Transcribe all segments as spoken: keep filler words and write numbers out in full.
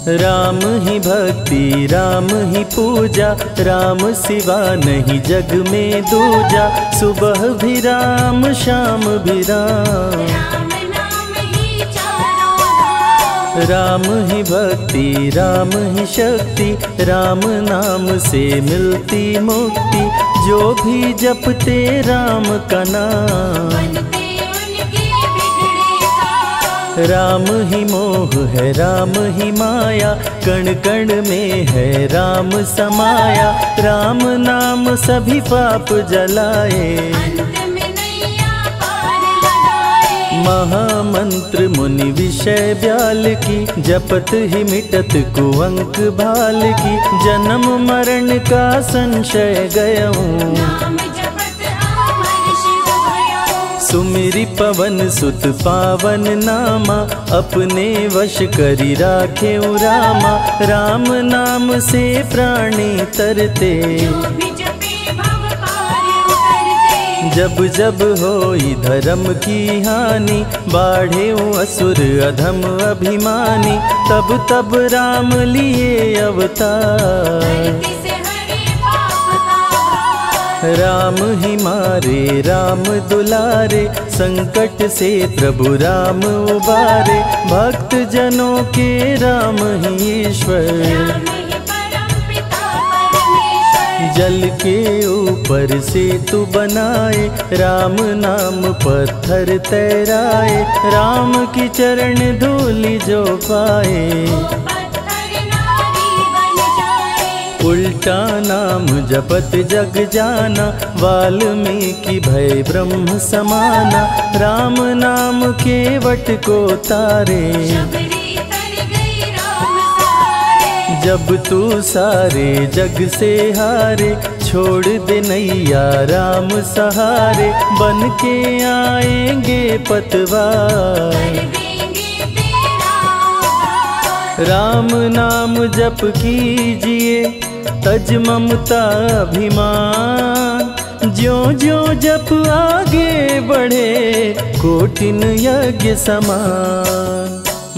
राम ही भक्ति राम ही पूजा, राम सिवा नहीं जग में दूजा। सुबह भी राम शाम भी राम, राम नाम ही चारों धाम। राम ही भक्ति राम ही शक्ति, राम नाम से मिलती मुक्ति। जो भी जपते राम का नाम, बनते उनके बिगड़े काम। राम ही मोह है राम ही माया, कण कण में है राम समाया। राम नाम सभी पाप जलाए, अंत में नैया पार लगाए। महामंत्र मुनि विषय ब्याल की, जपत ही मिटत कुअंक भाल की। जन्म मरण का संशय गयऊँ, नाम जपत अमर शिव भयऊँ। सुमिरि पवन सुत पावन नामा, अपने वश करी राखे रामा। राम नाम से प्राणी तरते, जो भी जपे भव पार उतरते। जब जब होई धर्म की हानि, बाढ़े असुर अधम अभिमानी। तब तब राम लिए अवतार, धरती से हरे पाप का भार। राम ही मारे राम दुलारे, संकट से प्रभु राम उबारे। भक्त जनों के राम ही ईश्वर, राम ही परम पिता परमेश्वर। जल के ऊपर से तू बनाए, राम नाम पत्थर तैराए। राम की चरण धूलि जो पाए, पत्थर नारी बन जाए। उल्टा नाम जपत जग जाना, वाल्मीकि भय ब्रह्म समाना। राम नाम के वट को तारे, शबरी तर गई राम सहारे। जब तू सारे जग से हारे, छोड़ दे नैया राम सहारे। बन के आएंगे पतवार, कर देंगे तेरा उद्धार। राम नाम जप कीजिए, तज ममता अभिमान। ज्यो ज्यो जप आगे बढ़े, कोटिन यज्ञ समान।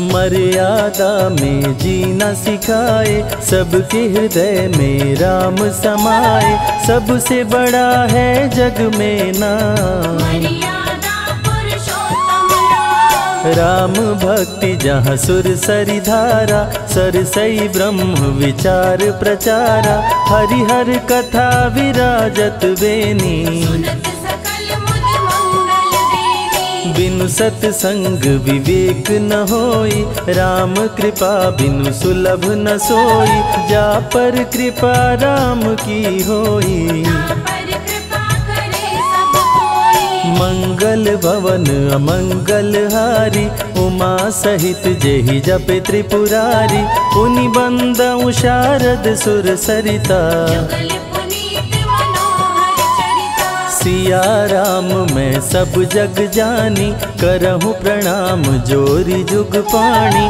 मर्यादा में जीना सिखाए, सबके हृदय में राम समाए। सबसे बड़ा है जग में नाम, मर्यादा पुरुषोत्तम राम। राम भक्ति जहाँ सुर सरि धारा, सरसई ब्रह्म विचार प्रचारा। हरिहर कथा विराजत बेनी, सुनत सकल मुद मंगल देनी। बिनु सत्संग विवेक न होई, राम कृपा बिनु सुलभ न सोई। जा पर कृपा राम की होई, ना पर कृपा करे सब कोई। मंगल भवन अमंगल हारी। उमा सहित जेहि जपे त्रिपुरारी, पुनि बंदउ शारद सुर सरिता। जुगल पुनीत मनोहर चरिता। सिया राम मैं सब जग जानी, करहूँ प्रणाम जोरी जुग पाणी।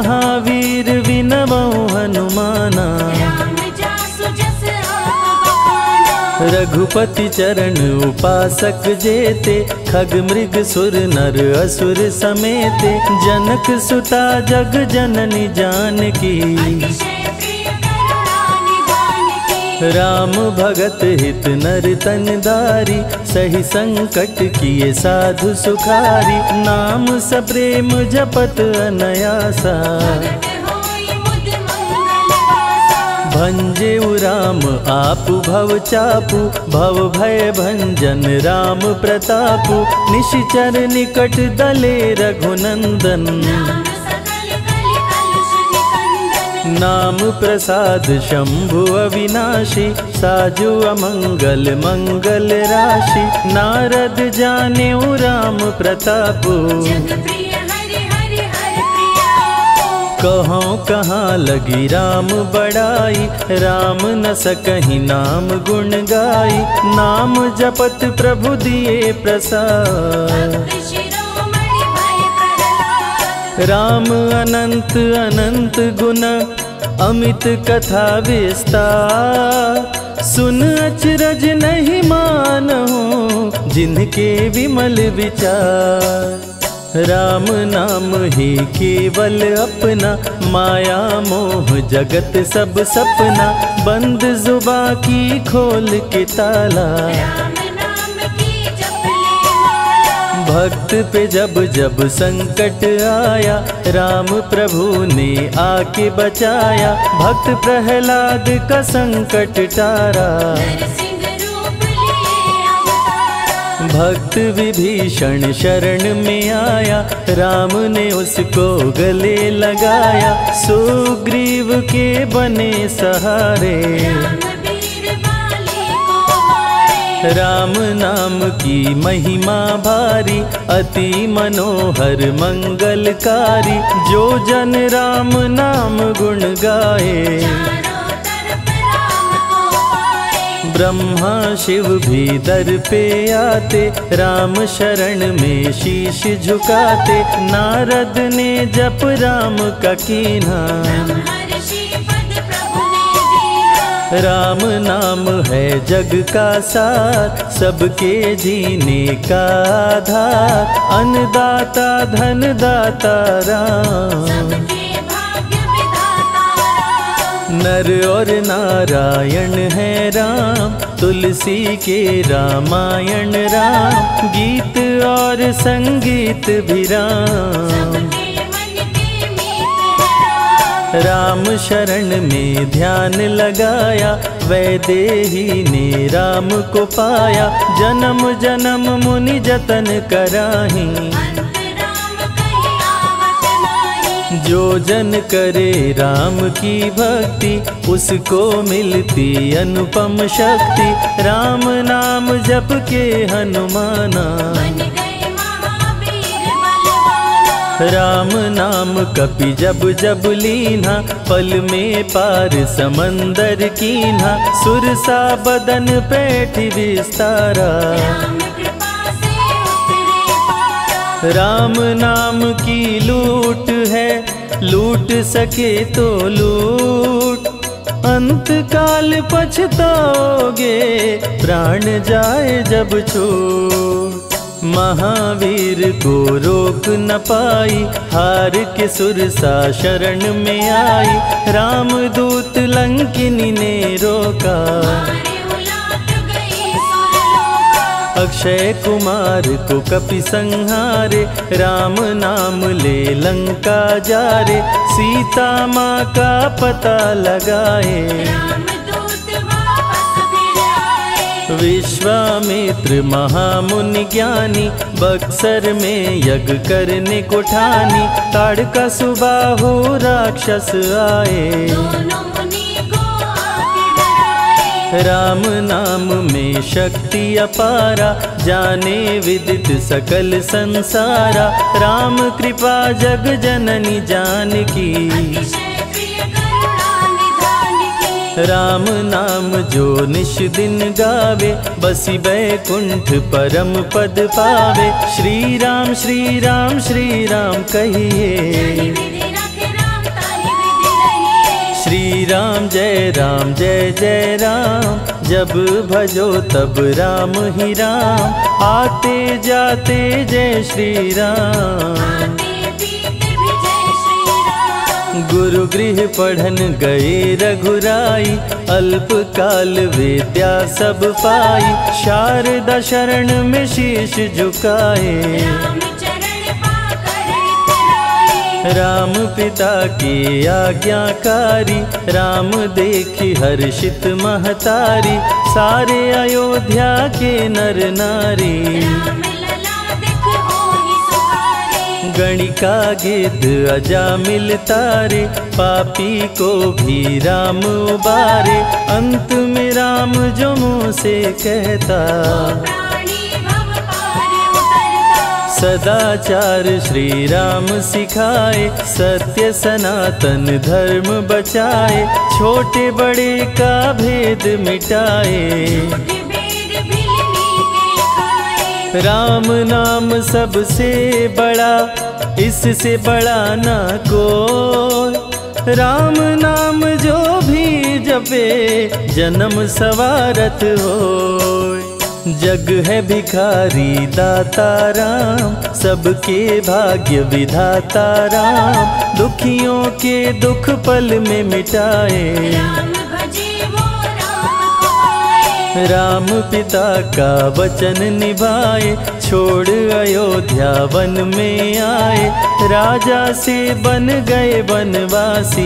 महावीर विनमऊ हनुमाना, राम जासु जस आप बखाना। रघुपति चरण उपासक जेते। खग मृग सुर नर असुर समेते। जनक सुता जग जननी जानकी, अतिशय प्रिय करुणा निधान की। राम भगत हित नर तन दारी। सही संकट किए साधु सुखारी। नाम सप्रेम जपत अनयासा, भगत होई मुद मंगल वासा। भंजे राम आपु भव चापु। भव भय भंजन राम प्रतापु। निशिचर निकट दले रघुनंदन, नाम सकल कलि कलुष निकंदन। नाम प्रसाद शंभु अविनाशी। साजु अमंगल मंगल राशि। नारद जानेउ राम प्रतापु। जग प्रिय हरि हरि हर प्रिया। कहाँ कहाँ लगी राम बड़ाई। राम न सकहि नाम गुण गाई। नाम जपत प्रभु दिए प्रसाद। भक्त शिरोमणि भय प्रहलाद। राम अनंत अनंत गुण, अमित कथा विस्तार। सुन अचरज नहीं मानहु, जिनके विमल विचार। राम नाम ही केवल अपना, माया मोह जगत सब सपना, बंद जुबा की खोल के ताला। राम नाम की जप ले माला। भक्त पे जब जब संकट आया, राम प्रभु ने आके बचाया, भक्त प्रहलाद का संकट टारा। नरसिंह रूप लिए अवतारा। भक्त विभीषण शरण में आया, राम ने उसको गले लगाया, सुग्रीव के बने सहारे। राम वीर बाली को मारे। राम नाम की महिमा भारी, अति मनोहर मंगलकारी, जो जन राम नाम गुण गाए। चारों तरफ राम को पाए। ब्रह्मा शिव भी दर पे आते, राम शरण में शीश झुकाते, नारद ने जप राम का कीन्हा। ब्रह्मर्षि पद प्रभु ने दीना। राम नाम है जग का सार, सबके जीने का आधार, अन्नदाता धनदाता राम। सबके भाग्य विधाता राम। नर और नारायण है राम, तुलसी के रामायण राम, गीत और संगीत भी राम। सबके मन के मीत राम। राम शरण में ध्यान लगाया, वैदेही ने राम को पाया, जन्म जन्म मुनि जतन कराही। अंत राम कहीं आवत नाही। जो जन करे राम की भक्ति, उसको मिलती अनुपम शक्ति, राम नाम जप के हनुमाना। बन गए महावीर बलवाना। राम नाम कपि जब जब लीन्हा, पल में पार समंदर कीन्हा, सुरसा बदन पैठ विस्तारा। राम कृपा से उतरे पारा। राम नाम की लूट है, लूट सके तो लूट, अंत काल पछताओगे, प्राण जाए जब छूट। महावीर को रोक न पाई, हार के सुरसा शरण में आई, रामदूत लंकिनी ने रोका। मारे उलाट गई सुरलोका। अक्षय कुमार को कपि संहारे, राम नाम ले लंका जारे, सीता माँ का पता लगाए। रामदूत वापस फिर आए। विश्वामित्र महामुनि ज्ञानी, बक्सर में यज्ञ करने को ठानी, ताड़का सुबाहु राक्षस आए। दोनों मुनि को आके डराए। राम नाम में शक्ति अपारा, जाने विदित सकल संसारा, राम कृपा जग जननी जानकी। अतिशय प्रिय करुणा निधान की। राम नाम जो निश दिन गावे, बसी बैकुंठ परम पद पावे। श्री राम श्री राम श्री राम कहिए, विधि रखे राम ताहि विधि रहिए। श्री राम जय राम जय जय राम, जब भजो तब राम ही राम, आते जाते जय श्री राम। आते पीते भी जय श्री राम। गुरु गृह पढ़न गए रघुराई, अल्पकाल विद्या सब पाई, शारदा शरण में शीश झुकाए। राम चरण पाकर इतराए। राम पिता की आज्ञाकारी, राम देखी हर्षित महतारी, सारे अयोध्या के नर नारी। राम लला दिख होहि सुखारे। गणिका गिद्ध अजामिल तारे, पापी को भी राम उबारे, अंत में राम जो मुँह से कहता, प्राणी भव पार उतरता। सदाचार श्री राम सिखाए, सत्य सनातन धर्म बचाए, छोटे बड़े का भेद मिटाए। भेद भिलनी के खाए। राम नाम सबसे बड़ा, इससे बड़ा ना कोई, राम नाम जो भी जपे, जन्म सवारत होय। जग है भिखारी दाता राम, सबके भाग्य विधाता राम, दुखियों के दुख पल में मिटाए। राम भजे वो राम को पाए। राम पिता का वचन निभाए, छोड़ अयोध्या वन में आए, राजा से बन गए वनवासी।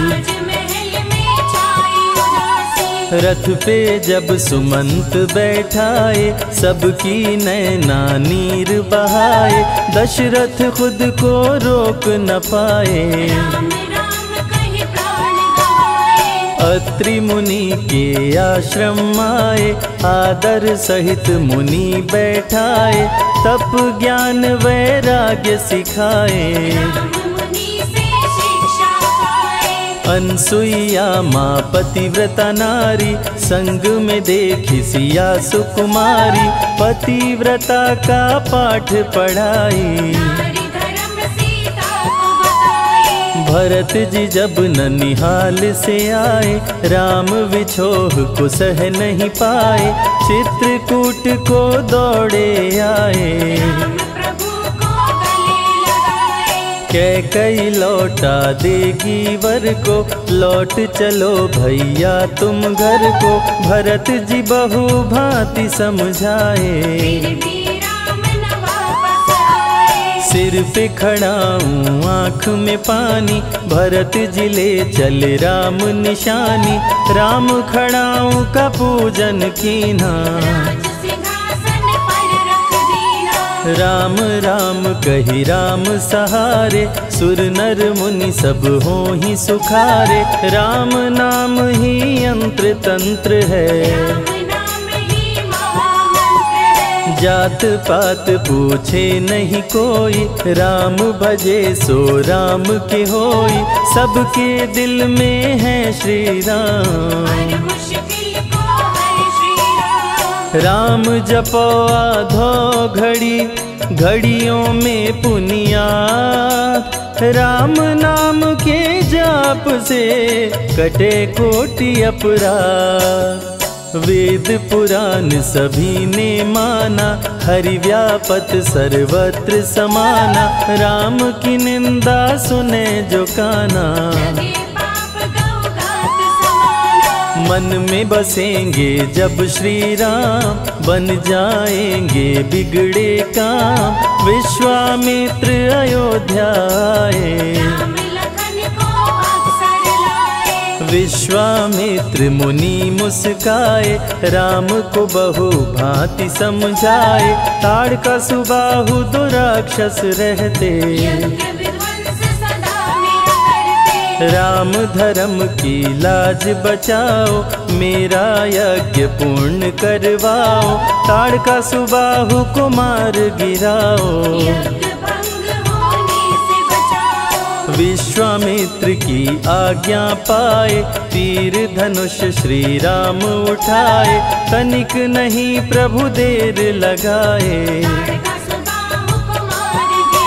राजमहल में छाई उदासी। रथ पे जब सुमंत बैठाए, सबकी नैना नीर बहाए, दशरथ खुद को रोक न पाए। राम राम कहि प्राण गवाए। अत्रि मुनि के आश्रम आए, आदर सहित मुनि बैठाए, तप ज्ञान वैराग्य सिखाए। राम मुनि से शिक्षा पाए। अनसुईया माँ पतिव्रता नारी, संग में देखी सिया सुकुमारी, पतिव्रता का पाठ पढ़ाई। नारी धर्म सीता को बताए। भरत जी जब ननिहाल से आए, राम विछोह को सह नहीं पाए, चित्रकूट को दौड़े आए। राम प्रभु को गले लगाए। कैकई लौटा देगी वर को, लौट चलो भैया तुम घर को, भरत जी बहु भांति समझाए। फिर भी राम न वापस आए। सिर पे खड़ाऊं आँख में पानी, भरत जी ले चल राम निशानी, राम खड़ाऊं का पूजन कीना। राज सिंहासन पर रख दीना। राम राम कही राम सहारे, सुर नर मुनि सब हो ही सुखारे, राम नाम ही यंत्र तंत्र है। राम नाम ही महामंत्र है। जात पात पूछे नहीं कोई, राम भजे सो राम के होई, सबके दिल में है श्री राम। हर मुश्किल को हर श्री राम। राम जपो आधो घड़ी, घड़ियों में पुनियात, राम नाम के जाप से कटे कोटि अपराध। वेद पुराण सभी ने माना, हरि व्यापत सर्वत्र समाना, राम की निंदा सुने जो काना। लगे पाप गौ घात समाना। मन में बसेंगे जब श्री राम, बन जाएंगे बिगड़े काम, विश्वामित्र अयोध्या आए। राम लखन को अवसर लाए। विश्वामित्र मुनि मुस्काए, राम को बहु भांति समझाए, ताड़का सुबाहु दो राक्षस रहते, यज्ञ विध्वंस सदा मेरा करते। राम धर्म की लाज बचाओ, मेरा यज्ञ पूर्ण करवाओ, ताड़का सुबाहु को मार गिराओ। यज्ञ भंग होने से बचाओ। विश्वामित्र की आज्ञा पाए, तीर धनुष श्री राम उठाए, तनिक नहीं प्रभु देर लगाए। ताड़का सुबाहु को मार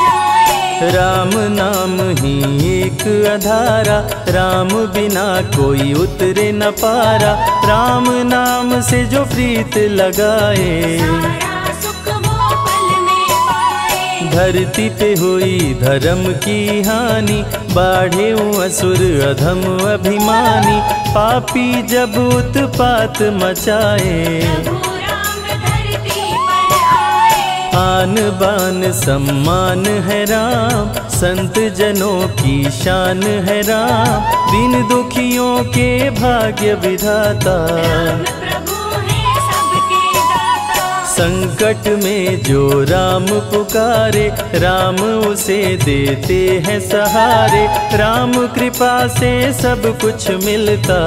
गिराए। राम नाम ही एक अधारा, राम बिना कोई उतरे न पारा, राम नाम से जो प्रीत लगाए। सारा सुख वो पल में पाए। धरती पे हुई धर्म की हानि, बाढ़े असुर अधम अभिमानी, पापी जब उत्पात मचाए। प्रभु राम धरती पर आए। आन बान सम्मान है राम, संत जनों की शान है राम, दीन दुखियों के भाग्य विधाता। राम प्रभु है सबके दाता। संकट में जो राम पुकारे, राम उसे देते हैं सहारे, राम कृपा से सब कुछ मिलता।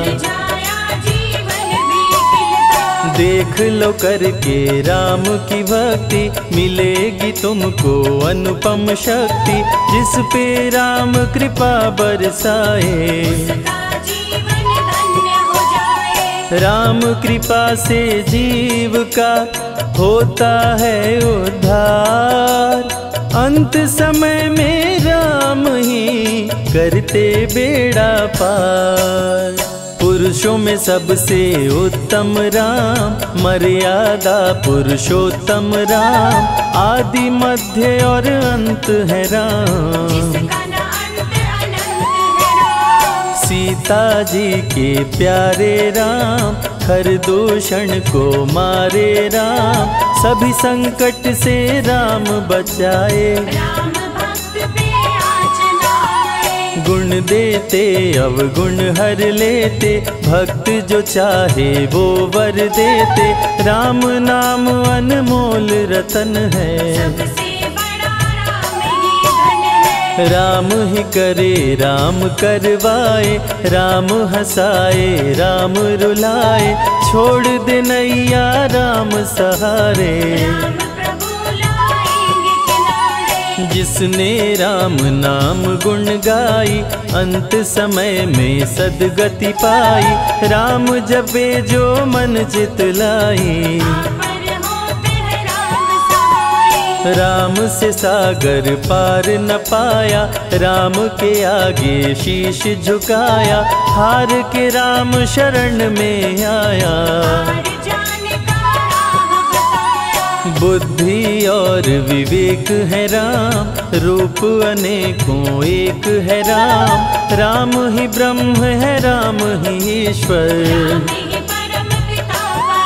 मुरझाया जीवन भी खिलता। देख लो करके राम की भक्ति, मिलेगी तुमको अनुपम शक्ति, जिस पे राम कृपा बरसाए। उसका जीवन धन्य हो जाए। राम कृपा से जीव का होता है उद्धार, अंत समय में राम ही करते बेड़ा पार। पुरुषों में सबसे उत्तम राम, मर्यादा पुरुषोत्तम राम, आदि मध्य और अंत है राम। जिसका न अंत अनंत है राम। सीता जी के प्यारे राम, हर दूषण को मारे राम, सभी संकट से राम बचाए। राम भक्त पे आँच न आए। गुण देते अवगुण हर लेते, भक्त जो चाहे वो वर देते। राम नाम अनमोल रतन है, सबसे बड़ा राम ही धन है। राम ही करे राम करवाए, राम हंसाए राम रुलाए, छोड़ दे नैया राम सहारे। राम प्रभु लाएंगे किनारे। जिसने राम नाम गुण गाई, अंत समय में सदगति पाई। राम जपे जो मन चित लाई, पर होते हैं राम सहाय। राम से सागर पार न पाया, राम के आगे शीश झुकाया। हार के राम शरण में आया, हार जाने का राह बताया। बुद्धि और विवेक है राम, रूप अनेकों एक है राम। राम ही ब्रह्म है राम ही ईश्वर, राम ही परम पिता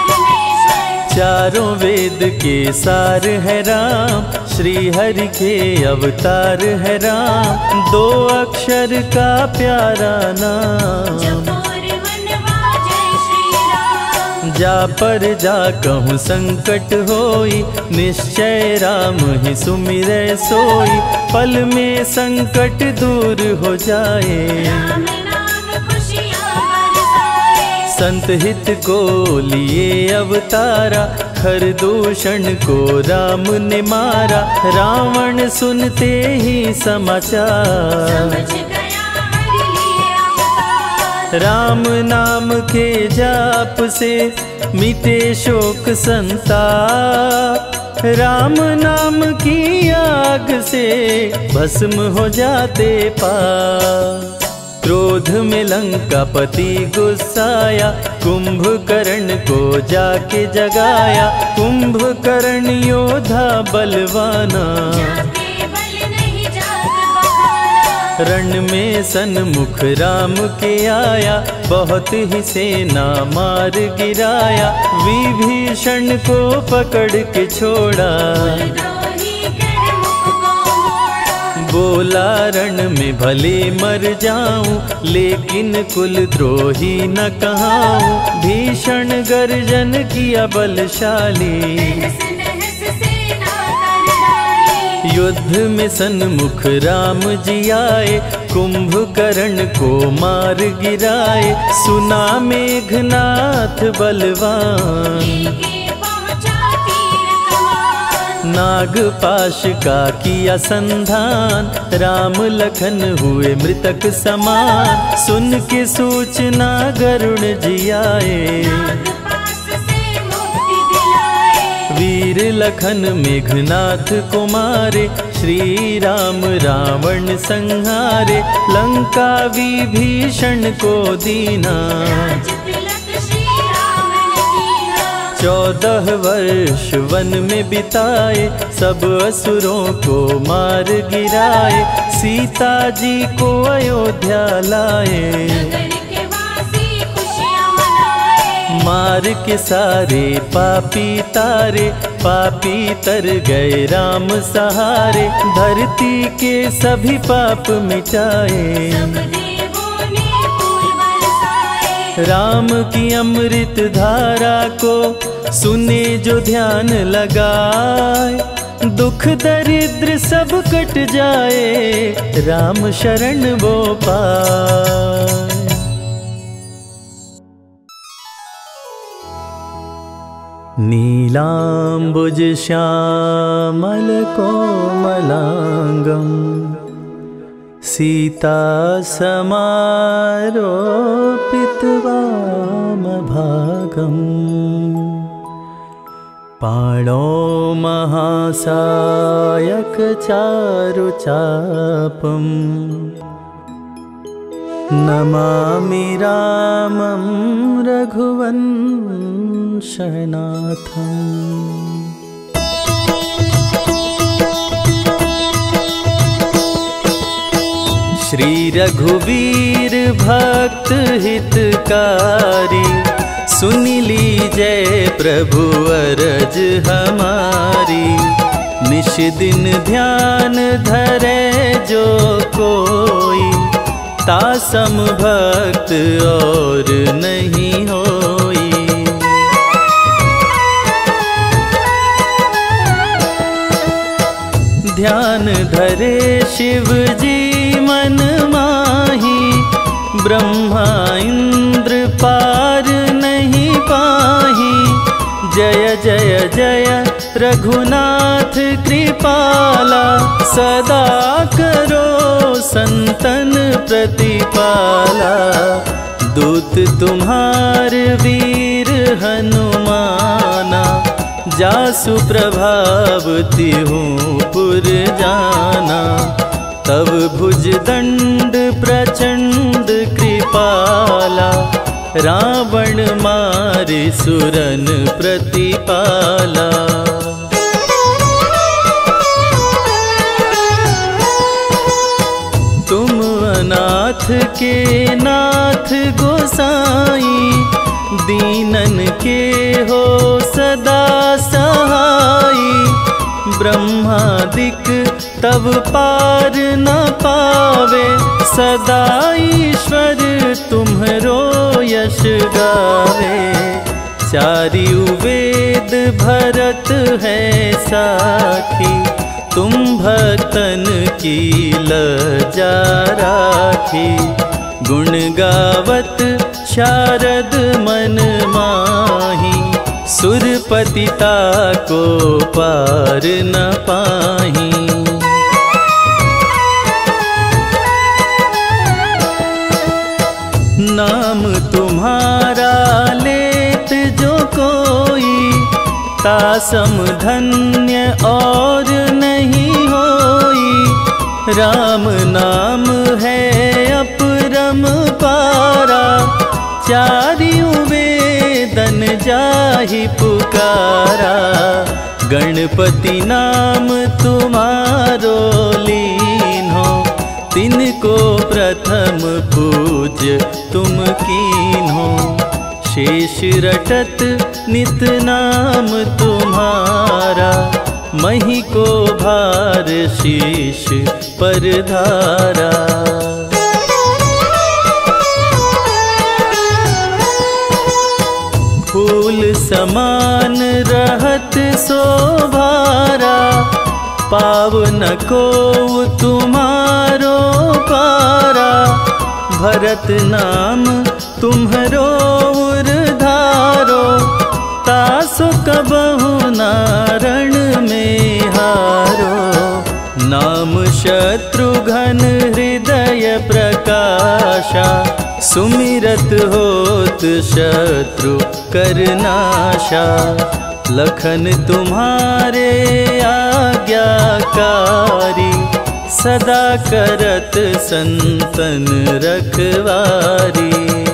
परमेश्वर। चारों वेद के सार है राम, श्री हरि के अवतार है राम। दो अक्षर का प्यारा नाम, जपोर मनवा जय श्री राम। जा पर जा कहूँ संकट होई, निश्चय राम ही सुमिरै सोई। पल में संकट दूर हो जाए, राम नाम खुशियाँ बरसाए। संत हित को लिए अवतारा, हर दूषण को राम ने मारा। रावण सुनते ही समाचार, समझ गया हरि लिए अवतार। राम नाम के जाप से मिटे शोक संताप। राम नाम की आग से भस्म हो जाते पाप। क्रोध में लंकापति गुस्साया, कुंभकर्ण को जाके जगाया। कुंभकर्ण योद्धा बलवाना, जाके बल नहीं जाग बहाना। रण में सन्मुख राम के आया, बहुत ही सेना मार गिराया। विभीषण को पकड़ के छोड़ा, द्रोही कर मुख को मोड़ा। बोला रण में भले मर जाऊं, लेकिन कुल द्रोही न कहाऊं। भीषण गर्जन किया बलशाली, तहस नहस सेना कर डाली। युद्ध में सन्मुख राम जी आए, कुंभकर्ण को मार गिराए। सुना मेघनाथ बलवान, लेके पहुँचा तीर कमान। नागपाश का किया संधान। राम लखन हुए मृतक समान, सुन के सूचना गरुड़ जी आए। नागपाश से मुक्ति दिलाए। वीर लखन मेघनाथ को मारे, श्री राम रावण संहारे। लंका विभीषण को दीना, राज तिलक श्री रावण कीना। चौदह वर्ष वन में बिताए, सब असुरों को मार गिराए। सीता जी को अयोध्या लाए, नगर के वासी खुशियाँ मनाए। मार के सारे पापी तारे। पापी तर गए राम सहारे, धरती के सभी पाप मिटाए। सब देवों ने फूल बरसाए। राम की अमृत धारा को सुने जो ध्यान लगाए। दुख दरिद्र सब कट जाए, राम शरण वो पाए। नीलाम्बुज श्यामल कोमलांगं, सीता समारोपित वामभागं। पाणौ महासायक चारुचापम्, नमामि रामं रघुवंशनाथम्। श्री रघुवीर भक्त हितकारी, सुन लीजय प्रभु अरज हमारी। निश दिन ध्यान धरे जो कोई, तासम भक्त और नहीं होई। ध्यान धरे शिव जी मन माही, ब्रह्मा इंद्र पार नहीं पाही। जय जय जय रघुनाथ कृपाला, सदा करो संतन प्रतिपाला। दूत तुम्हार वीर हनुमाना, जासु प्रभाव तिहूँ पुर जाना। तब भुज दंड प्रचंड कृपाला, रावण मारे सुरन प्रतिपाला। तुम अनाथ के नाथ गोसाई, दीनन के हो सदा सहाई। ब्रह्मादिक तब पार न पावे, सदा ईश्वर तुम्हरो यश गावे। चारियु वेद भरत है साखी, तुम भक्तन की लजा राखी। गुण गावत शारद मन माही, सुरपति ताको पार न पाही। नाम तुम्हारा लेत जो कोई, तासम धन्य और नहीं होई। राम नाम है अपरम पारा, चारियु वेदन जाहि पुकारा। गणपति नाम तुम्हारो लीन्हो, तिनको प्रथम पूज तुम कीन्हो। शेष रटत नित नाम तुम्हारा, मही को भार शीश पर धारा। फूल समान रहत शोभारा, पावन को तुम्हारो पारा। भरत नाम तुम्हरो उरधारो, तासु कबहु नारण में हारो। नाम शत्रुघ्न हृदय प्रकाशा, सुमिरत होत शत्रु करनाशा। लखन तुम्हारे आज्ञाकारी, सदा करत संतन रखवारी।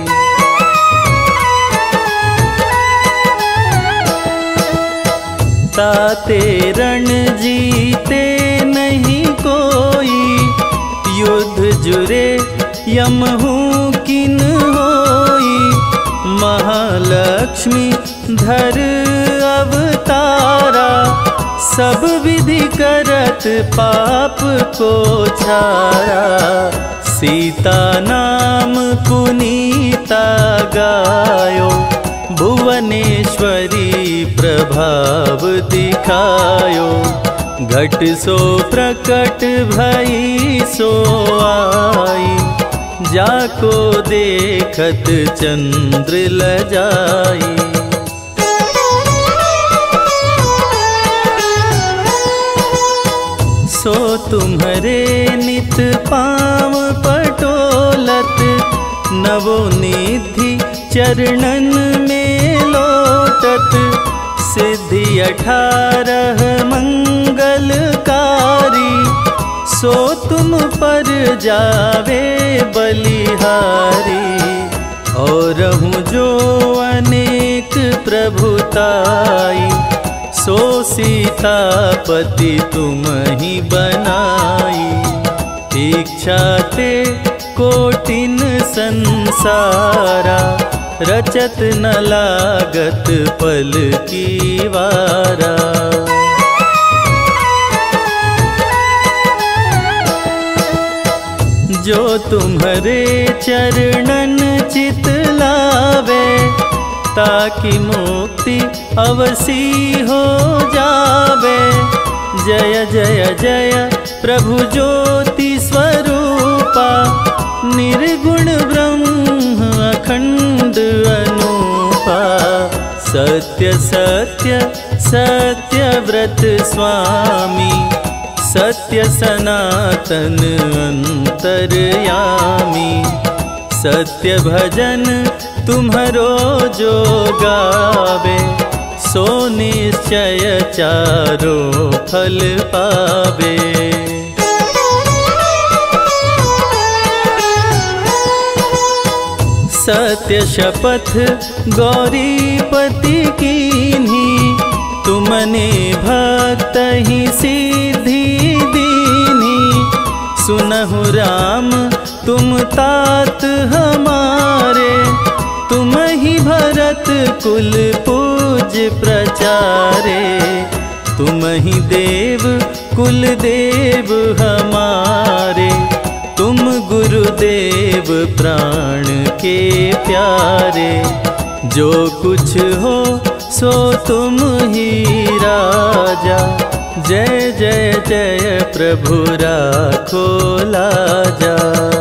ताते रण जीते नहीं कोई, युद्ध जुरे यमहू किन होई। महालक्ष्मी धर अवतारा, सब विधि करत पाप को छारा। सीता नाम पुनीता गायो, भुवनेश्वरी प्रभाव दिखायो। घट सो प्रकट भई सो आई, जाको देखत चंद्र लजाई। सो तुम्हारे नित पाँव पटोलत, नवो निधि चरणन में लोटत। सिद्धि अठारह मंगलकारी, सो तुम पर जावे बलिहारी। और हूँ जो अनेक प्रभुताई, सो सीतापति तुम ही बनाई। इच्छा ते कोटिन संसारा, रचत न लागत पल की वारा। जो तुम्हारे चरणन चित लावे, ताकि मुक्ति अवसी हो जावे। जय जय जय प्रभु ज्योति स्वरूपा, निर्गुण ब्रह्म अखंड अनूपा। सत्य सत्य सत्य व्रत स्वामी, सत्य सनातन अंतर्यामी। सत्य भजन तुम्हारो जो गावे, सो निश्चय चारो फल पावे। सत्य शपथ गौरीपति कीन्ही, तुमने भक्त ही सिद्धि दीन्ही। सुनहु राम तुम तात हमारे, तुम ही भरत कुल पूज प्रचारे। तुम ही देव कुल देव हमारे, तुम गुरुदेव प्राण के प्यारे। जो कुछ हो सो तुम ही राजा, जय जय जय प्रभु राखो लाजा।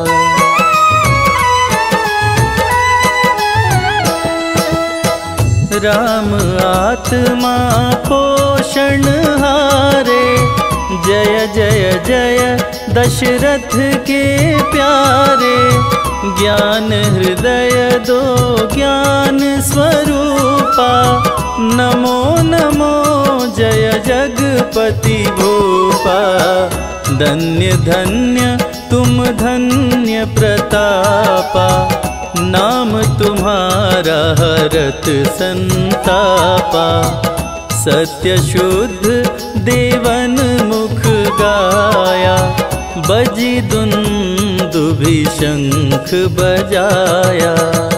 राम आत्मा पोषण हारे, जय जय जय दशरथ के प्यारे। ज्ञान हृदय दो ज्ञान स्वरूपा, नमो नमो जय जगपति भूपा। धन्य धन्य तुम धन्य प्रतापा, नाम तुम्हारा हरत संतापा। सत्य शुद्ध देवन मुख गाया, बजी दुंदुभि शंख बजाया।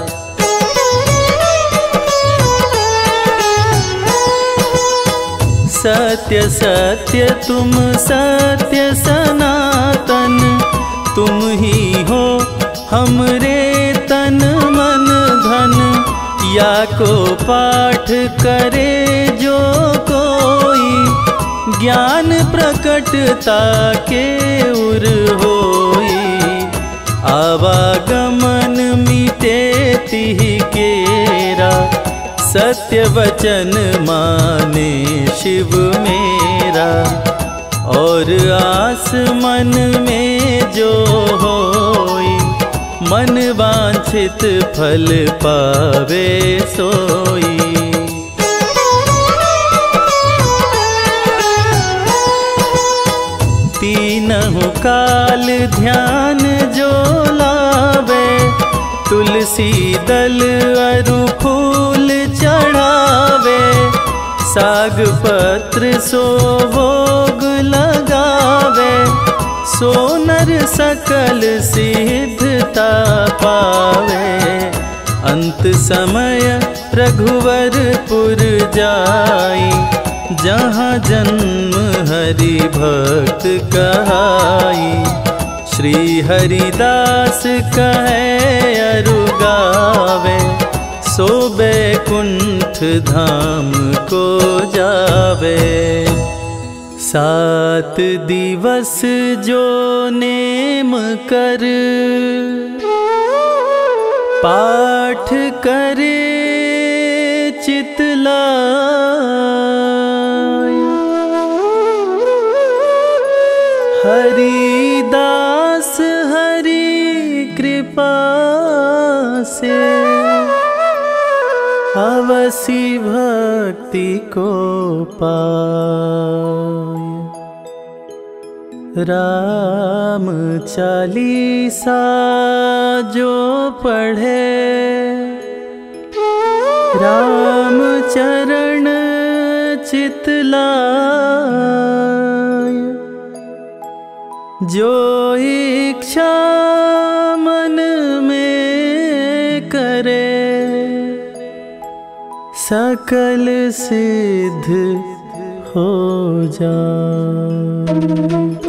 सत्य सत्य तुम सत्य सनातन, तुम ही हो हमरे तन मन धन। या को पाठ करे जो कोई, ज्ञान प्रकटता के उर होई। आवागमन मिटे तिहि केरा, सत्य वचन माने शिव मेरा। और आस मन में जो होई, मन वांछित फल पावे सोई। तीनहु काल ध्यान जो लावे, तुलसी दल अरु फूल चढ़ावे। साग पत्र सो भोग लगावे, सो नर सकल सिद्धता पावे। अंत समय रघुवरपुर जाई, जहाँ जन्म हरि भक्त कहाई। श्री हरिदास कहे अरु गावे, सो बैकुंठ धाम को जावे। सात दिवस जो नेम कर, पाठ करे चितलाय। हरिदास हरि कृपा से, अवसी भक्ति को पाय। राम चालीसा जो पढ़े, राम चरण चितलाय, जो इच्छा मन में करे, सकल सिद्ध हो जाए।